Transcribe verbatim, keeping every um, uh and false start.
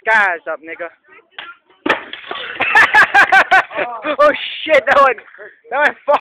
skies up, nigga. Oh shit, that one, that one